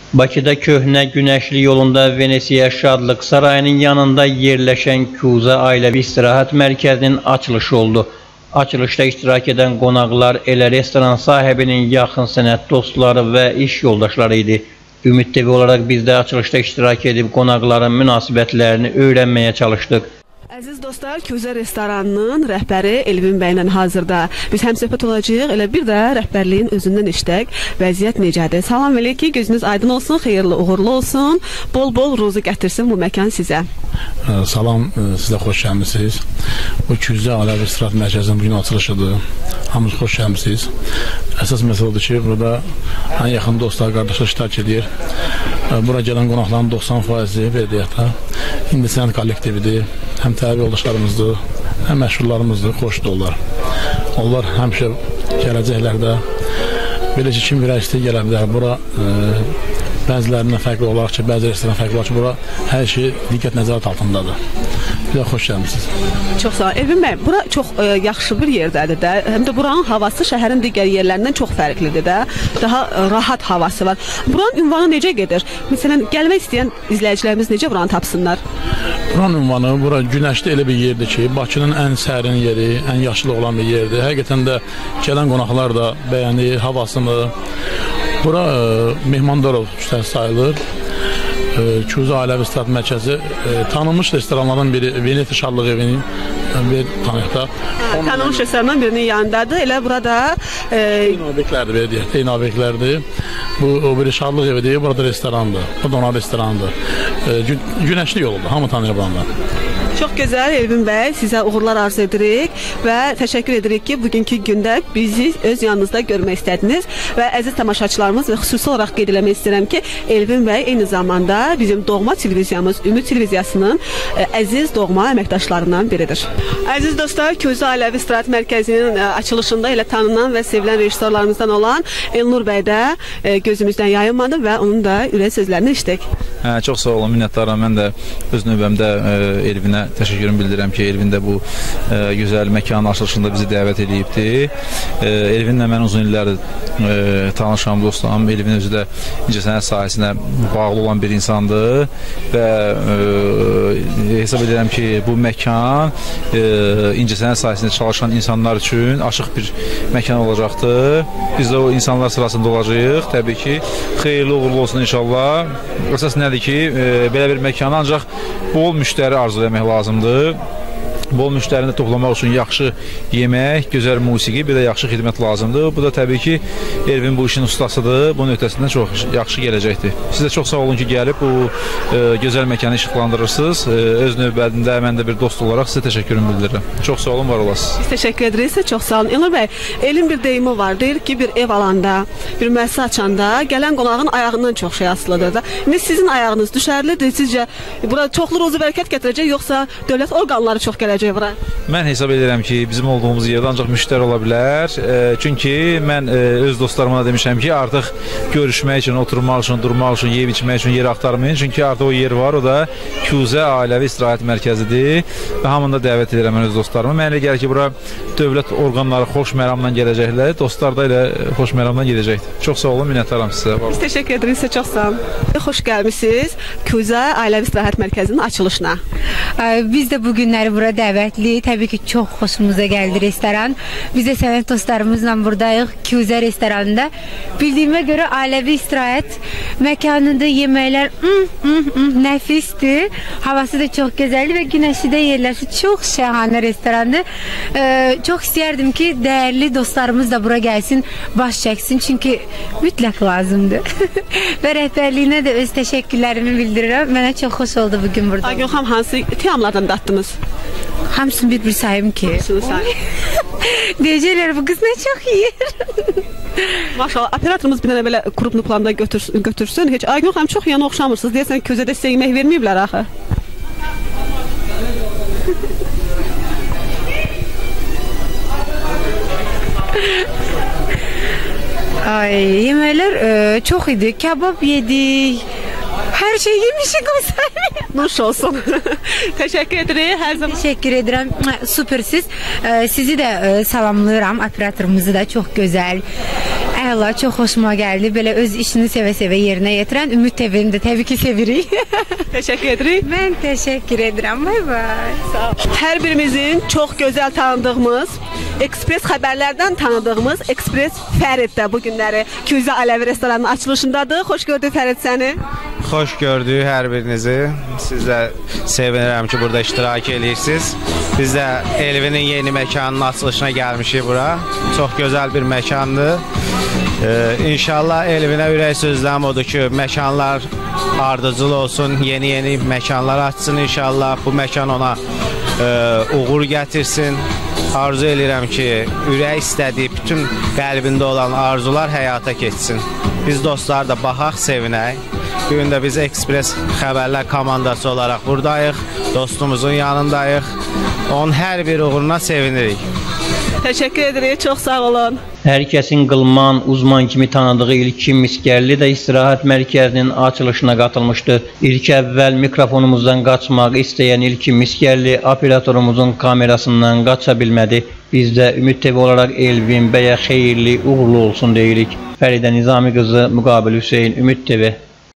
Bakıda köhnə Günəşli yolunda Venesiya Şadlıq Sarayının yanında yerləşən Kuza Ailəvi İstirahət Mərkəzinin açılışı oldu. Açılışda iştirak edən qonaqlar elə restoran sahibinin yaxın sənət dostları və iş yoldaşları idi. Ümid TV olaraq biz də açılışda iştirak edib qonaqların münasibətlərini öyrənməyə çalışdıq. Əziz dostlar, Kuza restoranının rəhbəri Elvin bəylə hazırda biz həmsöhbət olacağıq, elə bir də rəhbərliyin özündən işlək, vəziyyət necədir? Salam elə ki, gözünüz aydın olsun, xeyirli, uğurlu olsun, bol-bol ruzu gətirsin bu məkan sizə. Salam, sizə xoş gəlmisiniz. Bu Kuza Ailəvi İstirahət Mərkəzinin bugün açılışıdır. Hamınız xoş gəlmisiniz. Əsas məsələ odur ki, burada ən yaxın dostlar, qardaşlar iştirak edir. Bura gələn qonaqların 90%-i verdiyyətə İncəsənət kollektividir. Həm təbi yoldaşlarımızdır, həm məşhurlarımızdır, xoşdur onlar. Onlar həmişə gələcəklərdə belə ki, kim verək istəyir gələ bilər. Bura bəzilərindən fərqli olaraq ki, bəzi restoran fərqli olaraq ki, bura hər şey diqqət nəzarət altındadır. Bir də xoş gəlmişsiniz. Çox sağ olun. Elvin bəy, bura çox yaxşı bir yerdədir də. Həm də buranın havası şəhərin digər yerlərindən çox fərqlidir də. Daha rahat havası var. Buranın ünvanı necə gedir? Məsələn, gəlmək istəyən izləyicilərimiz necə buranı tapsınlar? Buranın ünvanı, bura Günəşli elə bir yerdir ki, Bakının ən sərin yeri, ən yaşlı olan bir yerdir. Həqiqətən də gələn qonaqlar da bəyənir havasını. Bura Mehmandarov küçəsi sayılır. Kuza Ailəvi İstirahət Mərkəzi tanınmış restoranlardan biri, Venesiya Şadlıq evinin bir tanıyıqda. Tanınmış restoranlardan birinin yanındadır. Elə burada eyni obyektlərdir, belə deyək, eyni obyektlərdir. Bu bir Şadlıq evidir, burada restorandır. Bu da ona restorandır. Günəşli yoldur, hamı tanıyır burandan. Çox gözəl Elvin bəy, sizə uğurlar arzu edirik və təşəkkür edirik ki, bugünkü gündə bizi öz yanınızda görmək istədiniz və əziz tamaşaçılarımız və xüsusi olaraq qeyd eləmək istəyirəm ki, Elvin bəy eyni zamanda bizim doğma televiziyamız, Ümid televiziyasının əziz doğma əməkdaşlarından biridir. Əziz dostlar, Kuza Ailəvi İstirahət Mərkəzinin açılışında elə tanınan və sevilən rejissorlarımızdan olan Elnur bəy də gözümüzdən yayınmadı və onun da ürək sözlərini eşitdik. Çox sağ olun, minnətdaram. Mən də öz növbəmdə Elvinə təşəkkürümü bildirirəm ki, Elvin də bu gözəl məkanın açılışında bizi dəvət edibdir. Elvinlə mən uzun illərdir tanışam, dostam. Elvin özü də incəsənət sahəsinə bağlı olan bir insandır və hesab edirəm ki, bu məkan incəsənət sahəsində çalışan insanlar üçün açıq bir məkan olacaqdır. Biz də o insanlar sırasında olacağıq. Təbii ki, xeyirli uğurlu olsun inşallah. Əsas nədir ki, belə bir məkana ancaq bol müştəri arzu etmək lazımdır. Bol müştərini toplamaq üçün yaxşı yemək, gözəl musiqi, bir də yaxşı xidmət lazımdır. Bu da təbii ki, Elvin bu işin ustasıdır. Bunun öhdəsindən çox yaxşı gələcəkdir. Siz də çox sağ olun ki, gəlib bu gözəl məkanı işıqlandırırsınız. Öz növbətində mən də bir dost olaraq sizə təşəkkürümü bildirirəm. Çox sağ olun, var olasınız. Biz təşəkkür edirik, çox sağ olun. Elnur bəy, elin bir deyimi var. Deyir ki, bir ev alanda, bir müəssisə açanda gələn qonağın ayağından çox şey asılıdır da. İndi sizin ayağınız düşərlidir. Sizcə bura çoxlu ruzu bərəkət gətirəcək, yoxsa dövlət orqanları çox gələcək? Mən hesab edirəm ki, bizim olduğumuz yerdə ancaq müştəri ola bilər. Çünki mən öz dostlarıma demişəm ki, artıq görüşmək üçün, oturmaq üçün, durmaq üçün, yeyib içmək üçün yer axtarmayın. Çünki artıq o yer var, o da Kuza Ailəvi İstirahət Mərkəzidir və hamını da dəvət edirəm mən öz dostlarıma. Mənə elə gəlir ki, bura dövlət orqanları xoş məramla gələcəklər, dostlar da elə xoş məramla gedəcəkdir. Çox sağ olun, minnətdaram sizə. Biz təşəkkür edirik, sizə çox sağ olun. Xoş gəlmişsiniz Kuza Ailəvi İstirahət Mərkəzinin açılışına. Biz də bu günləri bura dəvətli, təbii ki, çox xoşumuza gəldi restoran. Biz də sənət dostlarımızla buradayıq, Kuza restoranında. Bildiyimə görə ailəvi istirahət məkanında yeməklər nəfisdir. Havası da çox gözəldir və Günəşlidə yerləşir. Çox şəhanə restorandır. Çox istəyərdim ki, dəyərli dostlarımız da bura gəlsin, baş çəksin, çünki mütləq lazımdır. Və rəhbərliyinə də öz təşəkkürlərimi bildirirəm. Mənə çox xoş oldu bugün burada. Aygün xanım, hansı teamlardan dattınız? Hamısını bir sayım ki. Deyəcəklər, bu qız nə çox yiyir. Maşallah, operatorumuz bir dənə belə qruplu planda götürsün. Heç Aygün xanım çox yana oxşamırsınız. Deyəsən, Kuzada sizə yemək verməyiblər axı. Ay, yeməklər çox idi. Kebab yedik. Hər şey yemişik o saniye. Nuş olsun. Teşekkür ederim her zaman. Teşekkür ederim. Süpersiz. Sizi de salamlıyorum. Operatorumuzu da çok güzel. Əla, çox xoşuma gəldi. Belə öz işini sevə-sevə yerinə yetirən Ümid TV-ni də təbii ki sevirik. Təşəkkür edirik. Mən təşəkkür edirəm. Bay bay. Sağ ol. Hər birimizin çox gözəl tanıdığımız, Ekspres xəbərlərdən tanıdığımız Ekspres Fərid də bu günləri Küzə Alevi restoranının açılışındadır. Xoş gördük Fərid səni. Xoş gördük hər birinizi. Siz də sevinirəm ki, burada iştirak edirsiniz. Biz də Elvinin yeni məkanının açılışına gəlmişik bura. Çox gözəl bir məkandır. İnşallah Elvinə ürək sözlərim odur ki, məkanlar ardıcıl olsun, yeni məkanlar açsın inşallah. Bu məkan ona uğur gətirsin. Arzu edirəm ki, ürək istədiyi bütün qəlbində olan arzular həyata keçsin. Biz dostlar da baxaq, sevinək. Bugün də biz Ekspres xəbərlər komandası olaraq buradayıq, dostumuzun yanındayıq. Onun hər bir uğuruna sevinirik. Təşəkkür edirik, çox sağ olun. Hər kəsin qılman, uzman kimi tanıdığı İlkin Miskərli də istirahət mərkəzinin açılışına qatılmışdı. İlk əvvəl mikrofonumuzdan qaçmaq istəyən İlkin Miskərli operatorumuzun kamerasından qaça bilmədi. Biz də Ümid TV olaraq Elvin bəyə xeyirli, uğurlu olsun deyirik. Fəridə Nizami qızı, Müqabil Hüseyin, Ümid TV.